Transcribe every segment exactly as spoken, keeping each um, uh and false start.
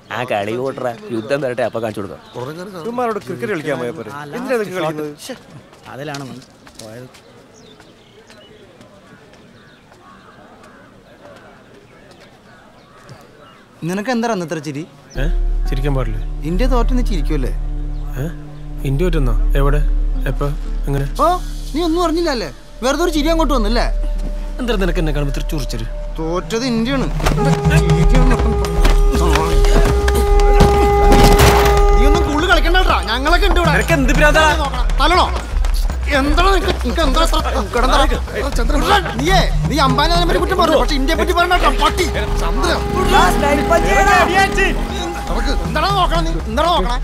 ആ കളി കൂട്ടറ യുദ്ധം വരട്ടെ അപ്പൊ കാണിച്ചു കൊടുക്കാം. ക്രിക്കറ്റ് കളിക്കാൻ പോയപ്പോ അതിലാണ് പോയത്. നിനക്ക് എന്താ അന്നത്ര ചിരി? ചിരിക്കാൻ പാടില്ല. ഇന്ത്യ തോറ്റെന്ന് ചിരിക്കുമല്ലേ? ഇന്ത്യ തോറ്റെന്നോ? എവിടെ, എപ്പോ, എങ്ങനെ? ഓ, നീ ഒന്നും അറിഞ്ഞില്ലല്ലേ? വെറുതെ ഒരു ചിരി അങ്ങോട്ട് വന്നല്ലേ? എന്താ നിനക്ക് എന്നെ കാണുമ്പോ ഇത്ര ചൊറിച്ചൊരു? തോറ്റത് ഇന്ത്യയാണ്. നീ ഒന്നും കൂടുതൽ കളിക്കണ്ടാ, ഞങ്ങളൊക്കെ ഉണ്ട്. തലണോ എന്താണ്? നീയേ നീ അംബാനിയെ പറ്റി കുറ്റം പറഞ്ഞു, പക്ഷെ ഇന്ത്യയെ പറ്റി പറഞ്ഞ പട്ടി. എന്താണ് നോക്കണം? നീ എന്താണ് നോക്കണേ?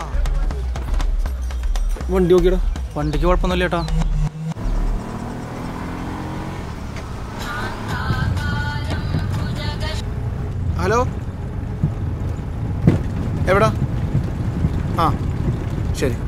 വണ്ടി നോക്കിയടാ. വണ്ടിക്ക് കുഴപ്പമൊന്നുമില്ല കേട്ടോ. ഹലോ, എവിടാ? ആ ശരി.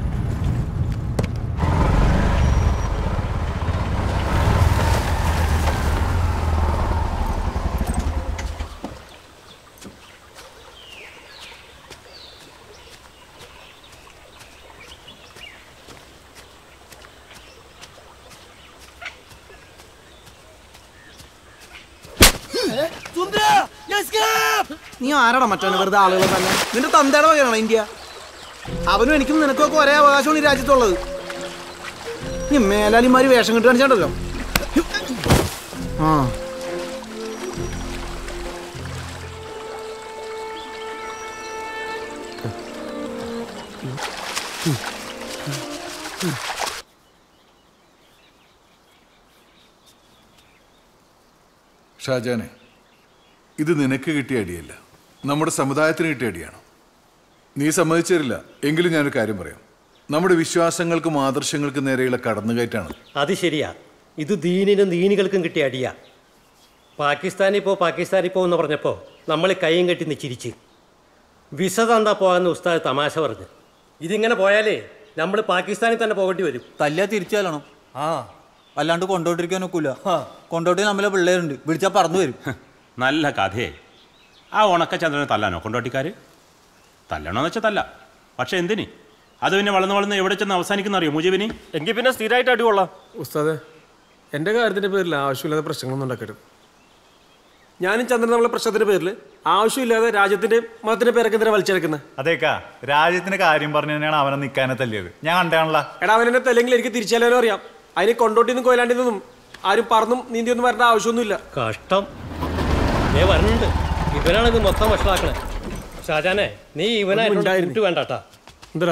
നീ ആരാടാ മറ്റവന് വെറുതെ ആളുകളെ തന്നെ? നിന്റെ തന്തയുടെ വകയാണോ ഇന്ത്യ? അവനും എനിക്കും നിനക്കൊക്കെ ഒരേ അവകാശമാണ് ഈ രാജ്യത്തുള്ളത്. നീ മേലാലിമാര് വേഷം കിട്ടി കാണിച്ചാണ്ടല്ലോ. ആ ഷാജാനെ, ഇത് നിനക്ക് കിട്ടിയ അടിയല്ല, നമ്മുടെ സമുദായത്തിന് കിട്ടിയ അടിയാണ്. നീ സമ്മതിച്ചേരില്ല എങ്കിലും ഞാനൊരു കാര്യം പറയാം. നമ്മുടെ വിശ്വാസങ്ങൾക്കും ആദർശങ്ങൾക്കും നേരെയുള്ള കടന്നുകയറ്റാണ്. അത് ശരിയാ. ഇത് ദീനിനും ദീനികൾക്കും കിട്ടിയ അടിയാ. പാകിസ്ഥാനിൽ പോ പാകിസ്ഥാനിൽ പോ എന്ന് പറഞ്ഞപ്പോൾ നമ്മൾ കൈയും കെട്ടി നിച്ചിരിച്ച് വിസ തന്നാ പോകാമെന്ന് ഉസ്താദ് തമാശ പറഞ്ഞു. ഇതിങ്ങനെ പോയാലേ നമ്മൾ പാകിസ്ഥാനിൽ തന്നെ പോകേണ്ടി വരും. തല്ലിയാ തിരിച്ചാലണം. ആ അല്ലാണ്ട് കൊണ്ടോട്ടിരിക്കാൻ ഒക്കില്ല. കൊണ്ടോട്ടി നമ്മളെ പിള്ളേരുണ്ട്, വിളിച്ചാൽ പറന്നു വരും. നല്ല കഥയെ. ആ ഉണക്കചന്ദ്രനെ തല്ലാനോ കൊണ്ടോട്ടിക്കാർ? തല്ലണമെന്ന് വെച്ചാൽ തല്ല, പക്ഷെ എന്തിന്? അത് പിന്നെ വളർന്ന് വളർന്ന് എവിടെ ചെന്ന് അവസാനിക്കുന്ന അറിയോ മുജീബിന്? എങ്കിൽ പിന്നെ സ്ഥിരമായിട്ട് അടികൊള്ളാം. ഉസ്താദെ, എൻ്റെ കാര്യത്തിൻ്റെ പേരിൽ ആവശ്യമില്ലാതെ പ്രശ്നങ്ങളൊന്നും ഉണ്ടാക്കരുത്. ഞാനും ചന്ദ്രൻ നമ്മളെ പ്രശ്നത്തിൻ്റെ പേരിൽ ആവശ്യമില്ലാതെ രാജ്യത്തിൻ്റെ മതത്തിൻ്റെ പേരൊക്കെ എന്തിനാ വലിച്ചെടുക്കുന്നത്? അതേക്കാ, രാജ്യത്തിന്റെ കാര്യം പറഞ്ഞു തന്നെയാണ് അവനെ നിൽക്കാനെ തല്ലിയത്. ഞാൻ കണ്ടാണല്ലോ. എടാ, അവനെ തല്ലെങ്കിൽ എനിക്ക് തിരിച്ചാലും അറിയാം. അതിന് കൊണ്ടോട്ടിന്നും കൊയിലാണ്ടിന്നും ആരും പറന്നും നീന്തിയൊന്നും വരേണ്ട ആവശ്യമൊന്നുമില്ല. കഷ്ടം. ഏ വരണുണ്ട്. ഇവനാണിത് മൊത്തം വഷളാക്കണേ. ഷാജാനെ, നീ ഇവനായിട്ട് വേണ്ടാട്ടാ. എന്താ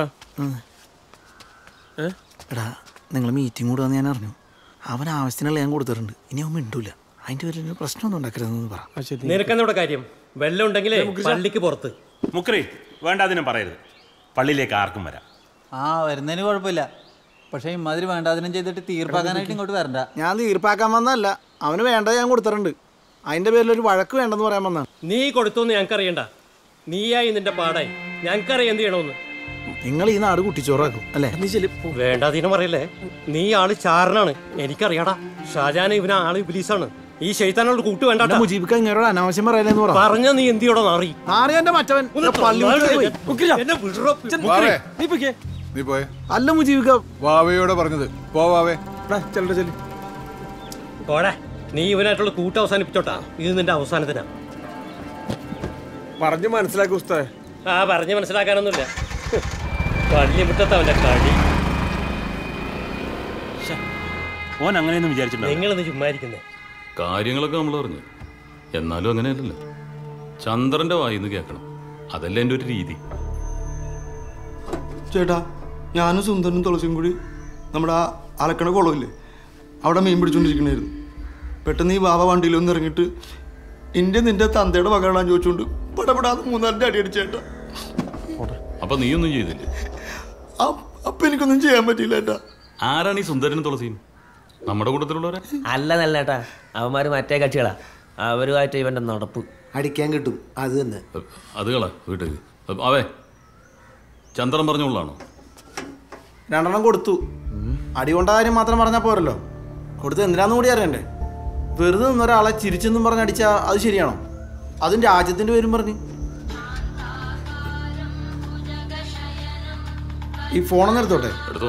എടാ, നിങ്ങൾ മീറ്റിംഗ് കൂടുകയെന്ന് ഞാൻ അറിഞ്ഞു. അവൻ ആവശ്യത്തിനുള്ള ഞാൻ കൊടുത്തിട്ടുണ്ട്. ഇനി അവൻ മിണ്ടൂല. അതിൻ്റെ പേരിൽ പ്രശ്നമൊന്നും ഉണ്ടാക്കരുതെന്ന് പറ. നിനക്കെന്നോടെ കാര്യം വെള്ളം ഉണ്ടെങ്കിലേ പള്ളിക്ക് പുറത്ത്. മുക്രി വേണ്ട, അതിനും പറയരുത്. പള്ളിയിലേക്ക് ആർക്കും വരാം. ആ വരുന്നതിന് കുഴപ്പമില്ല, പക്ഷെ ഇമാതിരി വേണ്ടാതിനും ചെയ്തിട്ട് തീർപ്പാക്കാനായിട്ട് ഇങ്ങോട്ട് വരണ്ട. ഞാൻ തീർപ്പാക്കാൻ വന്നതല്ല, അവന് വേണ്ടത് ഞാൻ കൊടുത്തിട്ടുണ്ട്. അതിൻ്റെ പേരിൽ ഒരു വഴക്ക് വേണ്ടെന്ന് പറയാൻ വന്നാണ്. നീ കൊടുത്തോന്ന് ഞങ്ങൾക്കറിയണ്ട. നീയായി നിന്റെ പാടായി. ഞങ്ങൾക്കറിയാം എന്ത് ചെയ്യണമെന്ന്. നിങ്ങൾ ഈ നാട് കുട്ടിച്ചോറാക്കും അല്ലേ? വേണ്ടാതീനം പറയല്ലേ. നീ ആള് ചാരനാണ്, എനിക്കറിയാടാ. ഷാജാൻ ഇവന ആള് ഇബ്ലീസാണ്. ഈ ശൈത്താനോട് കൂട്ട് വേണ്ട. മുജീബിക്ക ഇങ്ങനോട് അനാവശ്യം പറയലെന്ന് പറഞ്ഞു. പറഞ്ഞ നീ എന്തിയോടെ നാറി നാറിയന്റെ മറ്റവൻ. അല്ല മുജീബിക്ക, വാവയോടെ പറഞ്ഞത് പോവാവേ. പോടാ, നീ ഇവനായിട്ടുള്ള കൂട്ട് അവസാനിപ്പിച്ചോട്ടാ. ഇത് നിന്റെ അവസാനത്തിനാ. പറഞ്ഞു മനസ്സിലാക്കും ഉസ്താദേ. ആ പറഞ്ഞ് മനസ്സിലാക്കാനൊന്നുമില്ല. പള്ളിമുറ്റത്തവന്റെ കളി. ഓൻ അങ്ങനെയൊന്നും വിചാരിച്ചിട്ടുണ്ടോ? നിങ്ങളൊന്ന് ചുമ്മാരിക്കുന്നേ. കാര്യങ്ങളൊക്കെ നമ്മൾ പറഞ്ഞു, എന്നാലും അങ്ങനെയല്ലല്ലോ. ചന്ദ്രന്റെ വായിന്ന് കേൾക്കണം, അതല്ലേ എൻ്റെ ഒരു രീതി. ചേട്ടാ, ഞാനും സുന്ദരനും തുളസിയും കൂടി നമ്മുടെ ആ അലക്കണ കുളമില്ലേ, അവിടെ മീൻ പിടിച്ചോണ്ടിരിക്കണായിരുന്നു. പെട്ടെന്ന് ഈ വാവ വണ്ടിയിലൊന്നും ഇറങ്ങിയിട്ട് ഇന്ത്യ നിന്റെ തന്തയുടെ വകകളാൻ ചോദിച്ചുകൊണ്ട് പടപെടാതെ മൂന്നാലിന്റെ അടി അടിച്ചേട്ടാ. അപ്പൊ നീയൊന്നും ചെയ്തില്ലേ? അപ്പൊ എനിക്കൊന്നും ചെയ്യാൻ പറ്റിയില്ല ഏട്ടാ. ആരാണ് ഈ സുന്ദരനും തുളസിയും? നമ്മുടെ കൂട്ടത്തിലുള്ളവരെ അല്ല നല്ല ഏട്ടാ, അവന്മാര് മറ്റേ കക്ഷികളാ. അവരുമായിട്ട് ഇവന്റെ നടപ്പ് അടിക്കാൻ കിട്ടും. അത് തന്നെ. അത് കള വീട്ടിൽ. അവേ ചന്ദ്രൻ പറഞ്ഞോളാണോ? രണ്ടെണ്ണം കൊടുത്തു. അടി കൊണ്ട കാര്യം മാത്രം പറഞ്ഞാൽ പോരല്ലോ, കൊടുത്ത് എന്തിനാന്ന് കൂടി അറിയണ്ടേ. വെറുതെ നിന്നൊരാളെ ചിരിച്ചെന്നും പറഞ്ഞ് അടിച്ചാൽ അത് ശരിയാണോ? അതും രാജ്യത്തിൻ്റെ പേരും പറഞ്ഞ്. ഈ ഫോണൊന്നും എടുത്തോട്ടെ. എടുത്തോ.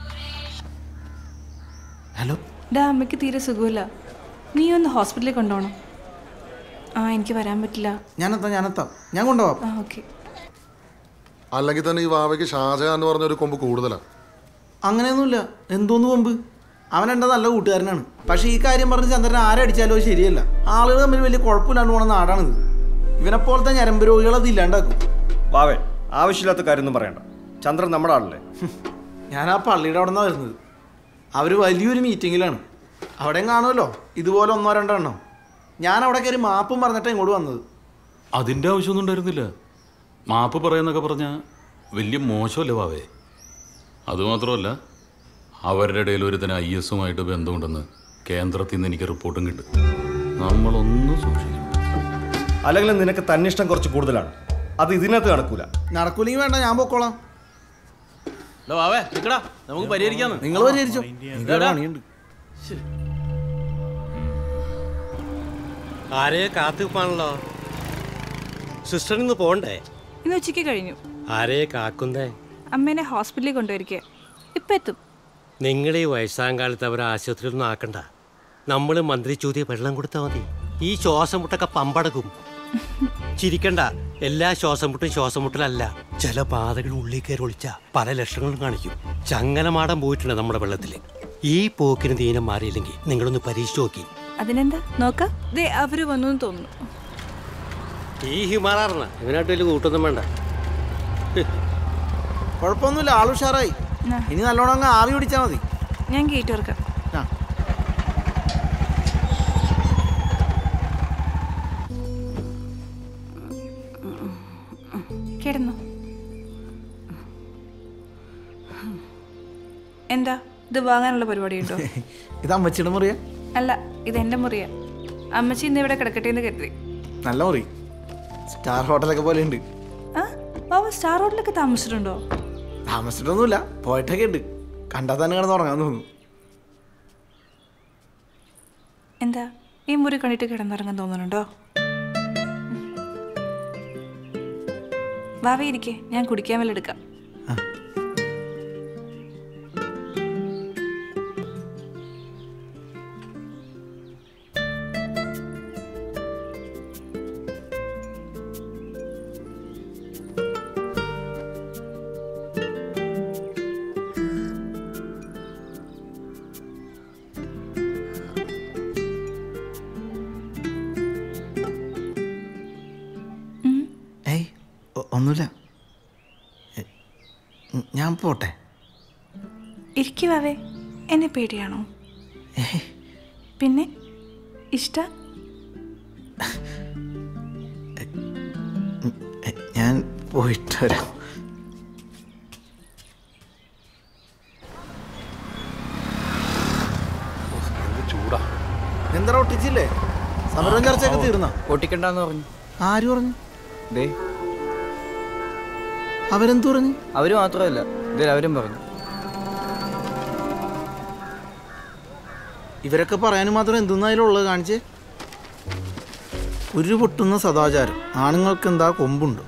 ഹലോ. ഡാ, അമ്മയ്ക്ക് തീരെ സുഖമില്ല. നീ ഒന്ന് ഹോസ്പിറ്റലിൽ കൊണ്ടുപോകണം. ആ, എനിക്ക് വരാൻ പറ്റില്ല. ഞാനെത്താം ഞാനെത്താം ഞാൻ കൊണ്ടുപോകാം. ആ, ഓക്കെ. അല്ലെങ്കിൽ തന്നെ ഈ വാവയ്ക്ക് ഷാജഹാൻ എന്ന് പറഞ്ഞൊരു കൊമ്പ് കൂടുതലാണ്. അങ്ങനെയൊന്നുമില്ല. എന്തോന്ന് കൊമ്പ്? അവൻ എൻ്റെ നല്ല കൂട്ടുകാരനാണ്. പക്ഷേ ഈ കാര്യം പറഞ്ഞ് ചന്ദ്രൻ ആരെ അടിച്ചാലോ ശരിയല്ല. ആളുകൾ തമ്മിൽ വലിയ കുഴപ്പമില്ലാണ്ട് പോണ നാടാണിത്. ഇവനെപ്പോലത്തെ ഞരമ്പ് രോഗികൾ അത് ഇല്ലാണ്ടാക്കും. വാവേ, ആവശ്യമില്ലാത്ത കാര്യമൊന്നും പറയണ്ട. ചന്ദ്രൻ നമ്മുടെ ആളല്ലേ? ഞാൻ ആ പള്ളിയുടെ അവിടെ നിന്നാണ് വരുന്നത്. അവർ വലിയൊരു മീറ്റിങ്ങിലാണ്. അവിടെയും കാണുമല്ലോ ഇതുപോലെ ഒന്നോ രണ്ടോ എണ്ണം. ഞാൻ അവിടെ കയറി മാപ്പും പറഞ്ഞിട്ടാണ് ഇങ്ങോട്ട് വന്നത്. അതിൻ്റെ ആവശ്യമൊന്നും ഉണ്ടായിരുന്നില്ല. മാപ്പ് പറയുന്നൊക്കെ പറഞ്ഞാൽ വലിയ മോശമല്ലേ വാവേ? അതുമാത്രമല്ല, അവരുടെ ഇടയിൽ ഒരുത്തന്നെ ഐ എസുമായിട്ട് ബന്ധമുണ്ടെന്ന് കേന്ദ്രത്തിൽ നിന്ന് എനിക്ക് റിപ്പോർട്ടും കിട്ടും. നമ്മളൊന്നും സൂക്ഷിക്കണം. അല്ലെങ്കിൽ നിനക്ക് തന്നിഷ്ടം കുറച്ച് കൂടുതലാണ്. അത് ഇതിനകത്ത് നടക്കൂല. നടക്കൂലെങ്കിൽ വേണ്ട, ഞാൻ പൊക്കോളാം. നമുക്ക് പരിഹരിക്കാന്ന്. നിങ്ങൾ പരിഹരിച്ചോ. പണിയുണ്ട്. ആരെയെ കാത്തുപ്പാണല്ലോ. സിസ്റ്ററിൽ നിന്ന് പോണ്ടേ? ഇന്ന് ഉച്ചയ്ക്ക് കഴിഞ്ഞു. ആരെയെ കാക്കുന്നേ? അമ്മേനെ ഹോസ്പിറ്റലിൽ കൊണ്ടുവരിക. ഇപ്പം എത്തും. നിങ്ങൾ ഈ വയസ്സാം കാലത്ത് അവരെ ആശുപത്രിയിൽ ഒന്നും ആക്കണ്ട. നമ്മൾ മന്ത്രി ചോദ്യം വെള്ളം കൊടുത്താൽ മതി. ഈ ശ്വാസം മുട്ടൊക്കെ പമ്പടക്കും. ചിരിക്കണ്ട. എല്ലാ ശ്വാസം മുട്ടും ശ്വാസം മുട്ടലല്ല. ചില പാതകൾ ഉള്ളിൽ കയറി ഒളിച്ച പല ലക്ഷണങ്ങളും കാണിക്കും. ചങ്ങലമാടം പോയിട്ടുണ്ട് നമ്മുടെ വെള്ളത്തിൽ. ഈ പോക്കിന് ദീനം മാറിയില്ലെങ്കിൽ നിങ്ങളൊന്ന് പരീക്ഷിച്ച് നോക്കി. അതിനെന്താ നോക്കാം. ദേ അവര് വന്നു തോന്നുന്നു. ഈ ഹിമാറാറിന ഇവനായിട്ട് വലിയ കൂട്ടൊന്നും വേണ്ട. കുഴപ്പമൊന്നുമില്ല, ആൾ ഉഷാറായി. ഇനി നല്ലോണം അങ്ങ് ആവി പിടിച്ചാൽ മതി. ഞാൻ ഗേറ്റ് തുറക്കാം. കിടന്നു. എന്താ ഇത് വാങ്ങാനുള്ള പരിപാടി ഉണ്ടോ? ഇത് അമ്മച്ചിയുടെ മുറിയാ? അല്ല, ഇത് എൻ്റെ മുറിയാ. അമ്മച്ചി ഇന്ന് ഇവിടെ കിടക്കട്ടെ എന്ന് കരുതി. നല്ല മുറി, സ്റ്റാർ ഹോട്ടലൊക്കെ പോലെ ഉണ്ട്. ആ ബാബ, സ്റ്റാർ ഹോട്ടലൊക്കെ താമസിച്ചിട്ടുണ്ടോ? താമസിച്ചിട്ടൊന്നുമില്ല, പോയിട്ടൊക്കെ ഉണ്ട്. കണ്ടാൽ തന്നെ കിടന്ന് ഉറങ്ങാൻ തോന്നുന്നു. എന്താ ഈ മുറി കണ്ടിട്ട് കിടന്നിറങ്ങാൻ തോന്നുന്നുണ്ടോ? വാവേ ഇരിക്കേ, ഞാൻ കുടിക്കാൻ വല്ല എടുക്കാം. ഒന്നുമില്ല, ഞാൻ പോട്ടെ. ഇരിക്കുവാവേ, എന്നെ പേടിയാണോ? പിന്നെ ഇഷ്ട? ഞാൻ പോയിട്ട് വരാം. ചൂടാ. എന്താ ഒട്ടിച്ചില്ലേ? സമരം ചർച്ചയൊക്കെ തീർന്നോ? ഒട്ടിക്കണ്ടെന്ന് പറഞ്ഞു. ആര് പറഞ്ഞു? ദേ അവരെന്തു പറഞ്ഞു? അവര് മാത്രമല്ല, അവരും പറഞ്ഞു. ഇവരൊക്കെ പറയാനും മാത്രം എന്തെന്നായാലും ഉള്ളത് കാണിച്ചേ. ഒരു പൊട്ടുന്ന സദാചാരം. ആണുങ്ങൾക്ക് എന്താ കൊമ്പുണ്ട്?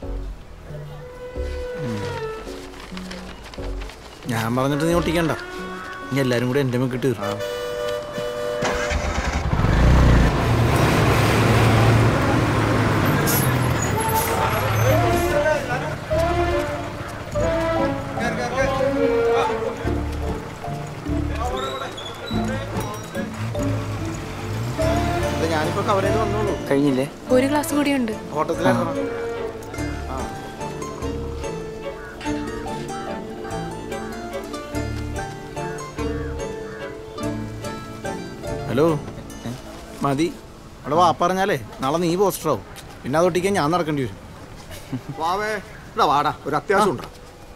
ഞാൻ പറഞ്ഞിട്ട് നീ ഒട്ടിക്കണ്ട. ഇനി എല്ലാവരും കൂടെ എൻ്റെ മേക്കിട്ട് തീർന്നു. ഞാനിപ്പോ കവറേജ് വന്നോളൂ. കഴിഞ്ഞില്ലേ? ഒരു ക്ലാസ് കൂടിയുണ്ട്. ഓട്ടത്തിലാക്കണം. ഹലോ, മതി. അവിടെ വാ പറഞ്ഞാലേ നാളെ നീ പോസ്റ്ററാവും. പിന്നെ അതൊട്ടിക്കാൻ ഞാൻ നടക്കേണ്ടി വരും. വാവേ, ഇവിടെ വാടാ, ഒരു അത്യാവശ്യം ഉണ്ടോ?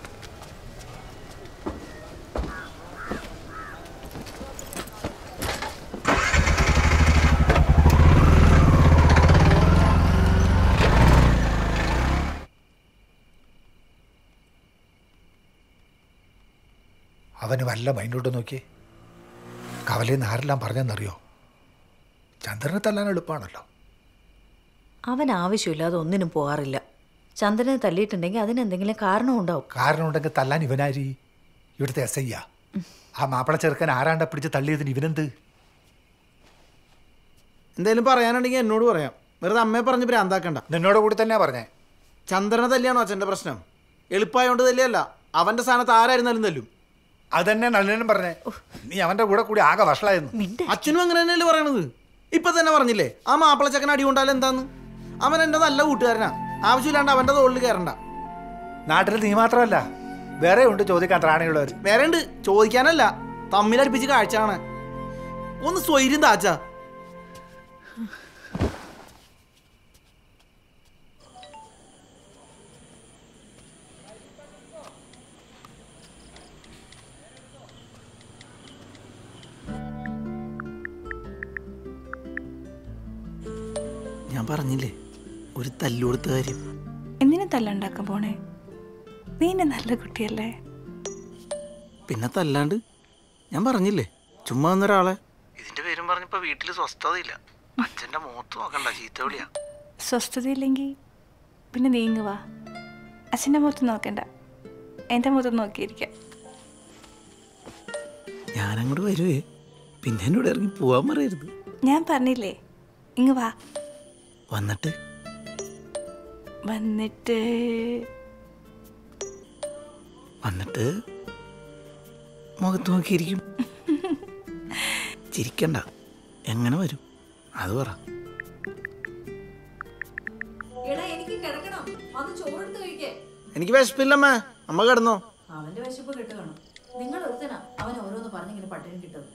അവന് വല്ല മൈൻഡോട്ട് നോക്കി. കവലയിൽ നിന്ന് ആരെല്ലാം പറഞ്ഞെന്നറിയോ? ചന്ദ്രനെ തല്ലാൻ എളുപ്പമാണല്ലോ. അവൻ ആവശ്യമില്ലാതെ ഒന്നിനും പോകാറില്ല. ചന്ദ്രനെ തല്ലിയിട്ടുണ്ടെങ്കിൽ അതിനെന്തെങ്കിലും കാരണം ഉണ്ടാവും. കാരണം ഉണ്ടെങ്കിൽ തല്ലാൻ ഇവനാരി? ഇവിടുത്തെ എസ് ഐ ആ മാപ്പിള ചെറുക്കൻ ആരാണ്ട പിടിച്ച് തള്ളിയതിന് ഇവനെന്ത്? എന്തേലും പറയാനുണ്ടെങ്കിൽ എന്നോട് പറയാം. വെറുതെ അമ്മയെ പറഞ്ഞ് ഭ്രാന്താക്കണ്ട. നിന്നോട് കൂടി തന്നെയാ പറഞ്ഞേ. ചന്ദ്രനെ തല്ലിയാണോ അച്ഛൻ്റെ പ്രശ്നം? എളുപ്പമായോണ്ട് തല്ലിയല്ല, അവന്റെ സ്ഥാനത്ത് ആരായിരുന്നാലും തല്ലും. അതന്നെ നല്ലനും പറഞ്ഞേ. നീ അവന്റെ കൂടെ കൂടി ആകെ വഷളായിരുന്നു. അച്ഛനും അങ്ങനെ തന്നെയല്ലേ പറയണത്? ഇപ്പൊ തന്നെ പറഞ്ഞില്ലേ ആ മാപ്പിള ചക്കൻ അടി കൊണ്ടാലും എന്താന്ന്? അവൻ എന്റെ നല്ല കൂട്ടുകാരനാ. ആവശ്യമില്ലാണ്ട് അവന്റെ തോളിൽ കയറണ്ട. നാട്ടിൽ നീ മാത്രമല്ല, വേറെ ഉണ്ട് ചോദിക്കാൻ ത്രാണിയുള്ളവർ. വേറെ ഉണ്ട് ചോദിക്കാനല്ല, തമ്മിലടുപ്പിച്ച് കാഴ്ചയാണ്. ഒന്ന് സ്വൈര്യം താച്ചാ. ഞാൻ പറഞ്ഞില്ലേ ഒരു തല്ലുകൊടുത്ത കാര്യം. എന്തിനാ തല്ലുണ്ടാക്കാൻ പോണേ? നീ എന്നെ നല്ല കുട്ടിയല്ലേ? പിന്നെ തല്ലാണ്ട് ഞാൻ പറഞ്ഞില്ലേ ചുമ്മാ ഒന്നൊരാളെ ഇതിന്റെ പേരും പറഞ്ഞപ്പോ വീട്ടിൽ സ്വസ്ഥതയില്ല. അച്ഛന്റെ മുഖത്ത് നോക്കണ്ട, ചീത്ത വിളിയാ. സ്വസ്ഥതയില്ലെങ്കിൽ പിന്നെ നീങ്ങുവാ. അച്ഛൻ്റെ മുഖത്ത് നോക്കണ്ട, എൻ്റെ മുഖത്ത് നോക്കിയിരിക്കാം. ഞാനങ്ങോട്ട് വരുവേ, പിന്നെ എന്നോട് ഇറങ്ങി പോവാൻ പറയരുത്. ഞാൻ പറഞ്ഞില്ലേ ഇങ്ങ് വാ. വന്നിട്ട് വന്നിട്ട് വന്നിട്ട് മുഖത്ത് നോക്കിയിരിക്കും. ചിരിക്കണ്ട, എങ്ങനെ വരും അത് പറ. എനിക്ക് വിശപ്പില്ലമ്മേ, അമ്മ കിടന്നോ? അവന്റെ വിശപ്പ് കിട്ടു കാണും. നിങ്ങൾ ഒരുത്തനാ അവൻ ഓരോന്ന് പറഞ്ഞിങ്ങനെ പട്ടിണി കിട്ടുന്നത്.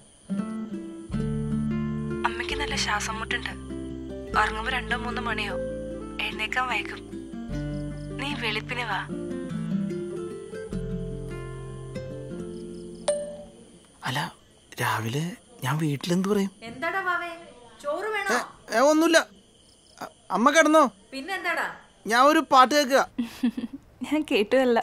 അമ്മയ്ക്ക് നല്ല ശ്വാസം മുട്ടുണ്ട്. ഉറങ്ങുമ്പോ രണ്ടോ മൂന്നോ മണിയോ എഴുന്നേക്കാൻ വൈകും. നീ വെളുപ്പിന് വാ. അല്ല രാവിലെ ഞാൻ വീട്ടിലെന്ത് പറയും? എന്താടാ വാവേ, ചോറ് വേണോ? ഒന്നുമില്ല, അമ്മ കിടന്നോ? പിന്നെന്താടാ? ഞാൻ ഒരു പാട്ട് കേൾക്കുക. ഞാൻ കേട്ടുമല്ല.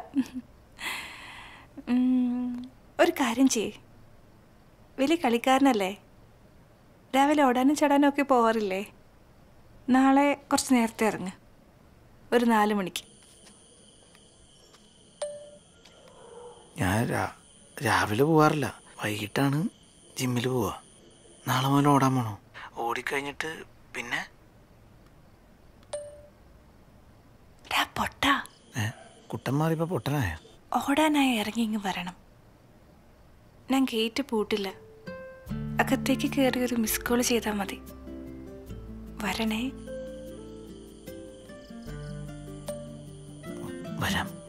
ഒരു കാര്യം ചെയ്യ്, വലിയ കളിക്കാരനല്ലേ, രാവിലെ ഓടാനും ചടാനും ഒക്കെ പോവാറില്ലേ? നാളെ കുറച്ച് നേരത്തെ ഇറങ്ങ്, ഒരു നാല് മണിക്ക്. ഞാൻ രാവിലെ പോവാറില്ല, വൈകിട്ടാണ് ജിമ്മിൽ പോവാ. നാളെ മുതൽ ഓടാൻ പോണോ? ഓടിക്കഴിഞ്ഞിട്ട് പിന്നെ പൊട്ട ഏ കുട്ടൻ മാറിയപ്പോ പൊട്ടനായ? ഓടാനായി ഇറങ്ങി ഇങ്ങ് വരണം. ഞാൻ ഗേറ്റ് പൂട്ടില്ല, അകത്തേക്ക് കയറി ഒരു മിസ് കോൾ ചെയ്താൽ മതി. വരണേ. വരാം.